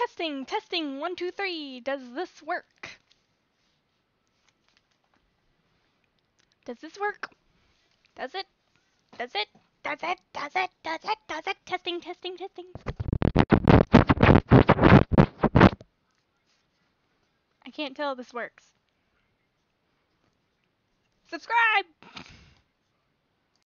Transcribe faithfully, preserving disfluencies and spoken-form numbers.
Testing, testing, one, two, three. Does this work? Does this work? Does it? Does it? Does it? Does it? Does it? Does it? Testing, testing, testing. I can't tell if this works. Subscribe!